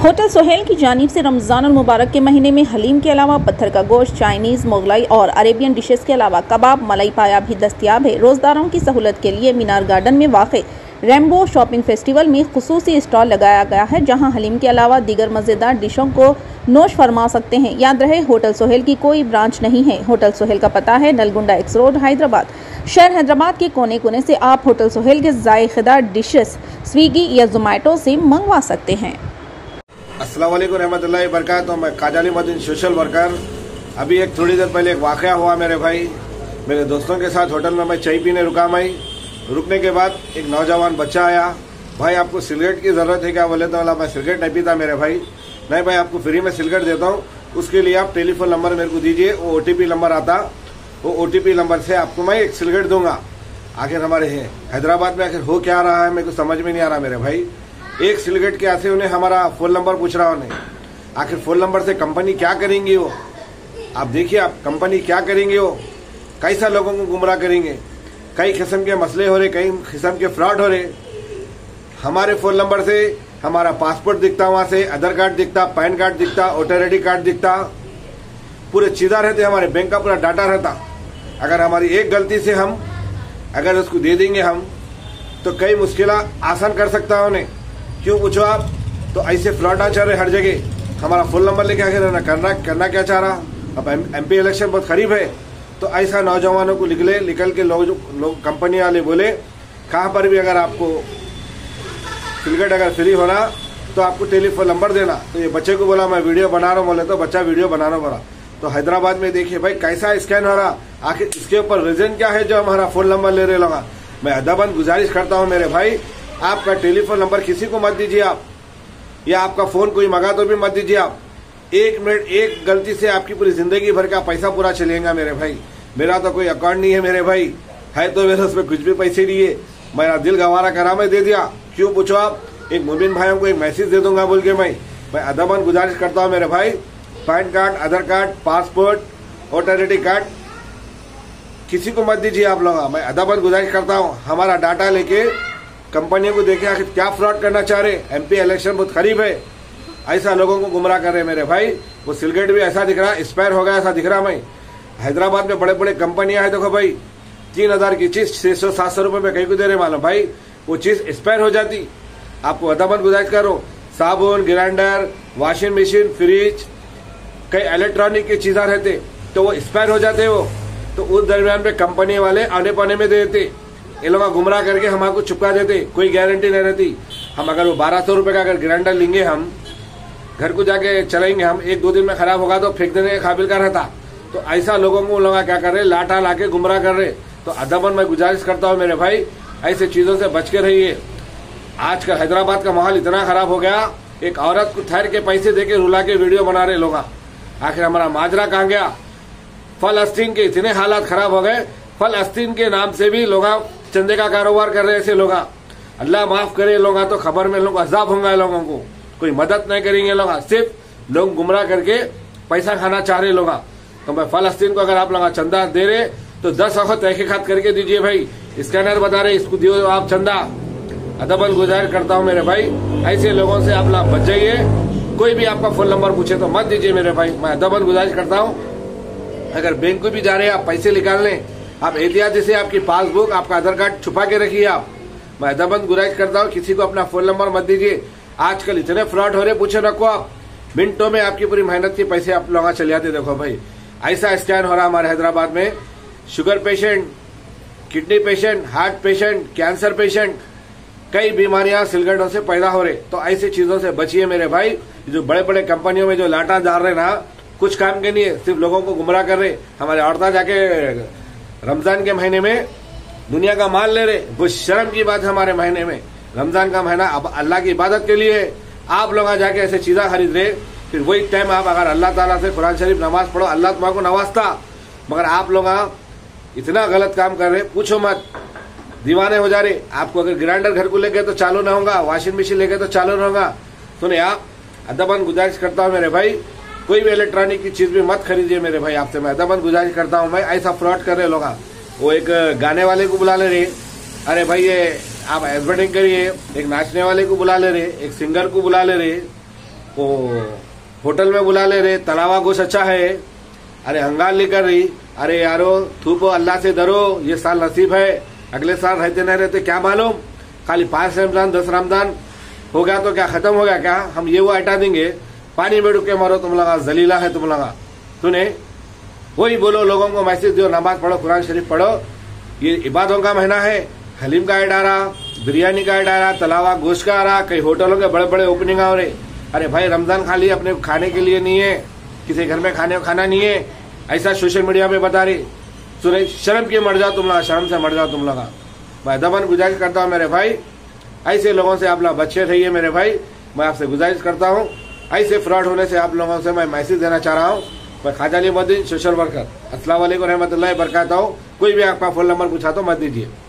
Hotel Sohail की जानिब से रमजान मुबारक के महीने में हलीम के अलावा पत्थर का गोश्त, चाइनीज, मोगलाई और अरेबियन डिशेस के अलावा कबाब, मलाई पाया भी दस्तियाब है। रोजदारों की सहूलत के लिए मीनार गार्डन में वाक़े रेम्बो शॉपिंग फेस्टिवल में खुसूसी स्टॉल लगाया गया है, जहां हलीम के अलावा दीगर मज़ेदार डिशों को नोश फरमा सकते हैं। याद रहे, होटल सोहेल की कोई ब्रांच नहीं है। होटल सोहेल का पता है नलगुंडा एक्स रोड, हैदराबाद। शहर हैदराबाद के कोने कोने से आप होटल सोहेल के जायकेदार डिशेस स्विगी या जोमेटो से मंगवा सकते हैं। अस्सलाम वालेकुम रहमतुल्लाहि बरकातहू। मैं काजाली मदीन सोशल वर्कर। अभी थोड़ी देर पहले एक वाक़या हुआ मेरे भाई। मेरे दोस्तों के साथ होटल में मैं चाय पीने रुका। मैं रुकने के बाद एक नौजवान बच्चा आया। भाई आपको सिगरेट की ज़रूरत है क्या? बोले तो मैं सिगरेट नहीं पीता मेरे भाई। नहीं भाई, आपको फ्री में सिगरेट देता हूँ, उसके लिए आप टेलीफोन नंबर मेरे को दीजिए। वो OTP नंबर आता, वो OTP नंबर से आपको मैं एक सिगरेट दूंगा। आखिर हमारे हैदराबाद में आखिर हो क्या रहा है मेरे को समझ में नहीं आ रहा मेरे भाई। एक सिगरेट के ऐसे उन्हें हमारा फ़ोन नंबर पूछ रहा उन्हें। आखिर फ़ोन नंबर से कंपनी क्या करेंगी वो? आप देखिए, आप कंपनी क्या करेंगे वो? कैसा लोगों को गुमराह करेंगे। कई किस्म के मसले हो रहे, कई किस्म के फ्रॉड हो रहे। हमारे फ़ोन नंबर से हमारा पासपोर्ट दिखता, वहाँ से आधार कार्ड दिखता, पैन कार्ड दिखता, वोटर ID कार्ड दिखता, पूरे चीज़ा रहते, हमारे बैंक का पूरा डाटा रहता। अगर हमारी एक गलती से हम अगर उसको दे देंगे हम, तो कई मुश्किल आसान कर सकता है उन्हें। क्यों पूछो आप? तो ऐसे फ्रॉड चल रहे हर जगह। हमारा फ़ोन नंबर लेके आखिर करना क्या चाह रहा? अब MP इलेक्शन बहुत करीब है, तो ऐसा नौजवानों को निकल के लोग कंपनी वाले बोले कहाँ पर भी अगर आपको सिगरेट अगर फ्री होना तो आपको टेलीफोन नंबर देना। तो ये बच्चे को बोला मैं वीडियो बना रहा हूँ, बोले तो बच्चा वीडियो बनाना बोला। तो हैदराबाद में देखिए भाई कैसा स्कैन हो रहा। आखिर इसके ऊपर रीजन क्या है जो हमारा फ़ोन नंबर ले रहे लोग? मैं अदबन गुजारिश करता हूँ मेरे भाई, आपका टेलीफोन नंबर किसी को मत दीजिए आप, या आपका फ़ोन कोई मंगा तो भी मत दीजिए आप। 1 मिनट एक गलती से आपकी पूरी ज़िंदगी भर का पैसा पूरा चलेगा मेरे भाई। मेरा तो कोई अकाउंट नहीं है मेरे भाई, है तो मेरे उसमें कुछ भी पैसे नहीं है। मेरा दिल गवारा करा, मैं दे दिया। क्यों पूछो आप? एक मोमिन भाइयों को एक मैसेज दे दूंगा बोल के मैं अदबन गुजारिश करता हूँ मेरे भाई, pan card, Aadhaar card, passport, voter ID card किसी को मत दीजिए आप लोग। मैं अदबन गुजारिश करता हूँ। हमारा डाटा लेके कंपनियों को देखे आखिर क्या फ्रॉड करना चाह रहे। MP इलेक्शन बहुत करीब है, ऐसा लोगों को गुमराह कर रहे मेरे भाई। वो सिगरेट भी ऐसा दिख रहा, एक्सपायर हो गया ऐसा दिख रहा। मैं हैदराबाद में बड़े बड़े कंपनियां हैं, देखो भाई 3000 की चीज 600-700 रुपये में कहीं को दे रहे मालूम भाई। वो चीज एक्सपायर हो जाती। आपको अदबन गुजारिश करो, साबुन, ग्राइंडर, वॉशिंग मशीन, फ्रिज, कई इलेक्ट्रॉनिक की चीज़ें रहते तो वो एक्सपायर हो जाते। वो तो उस दरमियान में कंपनी वाले आने पाने में दे देते। ये लोग गुमराह करके हमारे चुपका देते, कोई गारंटी नहीं रहती। हम अगर वो 1200 रुपये का अगर ग्राइंडर लेंगे, हम घर को जाके चलाएंगे, हम 1-2 दिन में खराब होगा तो फेंक देने के काबिल का रहता। तो ऐसा लोगों को लोग क्या कर रहे, लाटा लाके गुमराह कर रहे। तो अदबन मैं गुजारिश करता हूँ मेरे भाई, ऐसे चीज़ों से बच के रहिए। आजकल हैदराबाद का माहौल इतना खराब हो गया, एक औरत को ठहर के पैसे देके रुला के वीडियो बना रहे लोग। आखिर हमारा माजरा कहाँ गया? फलस्तीन के इतने हालात खराब हो गए, फलस्तीन के नाम से भी लोग चंदे का कारोबार कर रहे ऐसे लोग। अल्लाह माफ करे, लोग तो खबर में लोग अजाब होंगे, लोगों को कोई मदद नहीं करेंगे लोग, सिर्फ लोग गुमराह करके पैसा खाना चाह रहे लोग। तो मैं फलस्तीन को अगर आप लोग चंदा दे रहे तो 10 वक्त तहकीकात करके दीजिए भाई। स्कैनर बता रहे, इसको दियो आप चंदा। अदबन गुजारिश करता हूँ मेरे भाई, ऐसे लोगों से आप लोग बच जाइए। कोई भी आपका फोन नंबर पूछे तो मत दीजिए मेरे भाई। मैं अदबन गुजारिश करता हूँ, अगर बैंक को भी जा रहे हैं आप पैसे निकालने, आप एहतियाती से आपकी पासबुक, आपका आधार कार्ड छुपा के रखिए आप। मैं अदबन गुजारिश करता हूँ, किसी को अपना फोन नंबर मत दीजिए। आजकल इतने फ्रॉड हो रहे, पूछे रखो आप, मिनटों में आपकी पूरी मेहनत के पैसे आप लोग चले जाते। देखो भाई, ऐसा स्कैन हो रहा हमारे हैदराबाद में। Sugar patient, kidney patient, heart patient, cancer patient, कई बीमारियां सिगरेटों से पैदा हो रहे। तो ऐसी चीजों से बचिए मेरे भाई। जो बड़े बड़े कंपनियों में जो लाटा डाल रहे ना, कुछ काम के नहीं है, सिर्फ लोगों को गुमराह कर रहे। हमारे औरतें जाके रमजान के महीने में दुनिया का माल ले रहे, वो शर्म की बात है। हमारे महीने में, रमजान का महीना अब अल्लाह की इबादत के लिए, आप लोग जाके ऐसे चीज़ें खरीद रहे। फिर वही टाइम आप अगर अल्लाह ताला से कुरान शरीफ नमाज पढ़ो, अल्लाह तुम्हारा नवाजता। मगर आप लोग इतना गलत काम कर रहे, पूछो मत, दीवाने हो जा रहे। आपको अगर ग्राइंडर घर को ले गए तो चालू ना होगा, वॉशिंग मशीन ले गए तो चालू ना होगा। सुने आप, अदबन गुजारिश करता हूँ मेरे भाई, कोई भी इलेक्ट्रॉनिक की चीज भी मत खरीदिए मेरे भाई। आपसे मैं अदबन गुजारिश करता हूँ। मैं ऐसा फ्रॉड कर रहे लोग, वो एक गाने वाले को बुला ले रहे, अरे भाई ये आप एडवर्टाइजिंग करिए, एक नाचने वाले को बुला ले रहे, एक सिंगर को बुला ले रहे, वो होटल में बुला ले रहे, तलावा गोश्त अच्छा है, अरे हंगाल लेकर रही, अरे यारो थूपो, अल्लाह से डरो, ये साल नसीब है, अगले साल रहते नहीं रहते क्या मालूम, खाली 5 रमजान 10 रमजान हो गया तो क्या खत्म हो गया क्या, हम ये वो हटा देंगे, पानी में डूब के मरो तुम लगा, जलीला है तुम लगा। तूने वही बोलो, लोगों को मैसेज दो, नमाज पढ़ो, कुरान शरीफ पढ़ो, ये इबादतों का महीना है। हलीम का ऐड आ रहा, बिरयानी का ऐड आ रहा, तलावा गोश्त का आ रहा, कई होटलों के बड़े बड़े ओपनिंग हो रहे। अरे भाई रमजान खाली अपने खाने के लिए नहीं है, किसी घर में खाना नहीं है, ऐसा सोशल मीडिया पे बता रही। सुने शर्म की मर जाओ तुम लगा, शर्म से मर जाओ तुम लगा। मैं दमन गुजारिश करता हूँ मेरे भाई, ऐसे लोगों से आप लोग बचे रहिए मेरे भाई, मैं आपसे गुजारिश करता हूँ। ऐसे फ्रॉड होने से आप लोगों से मैं मैसेज देना चाह रहा हूँ। मैं ख्वाजा अली मोहद्दीन, सोशल वर्कर। अस्सलाम वालेकुम रहमतुल्लाहि बरकातहू। कोई भी आपका फोन नंबर पूछा तो मत दीजिए।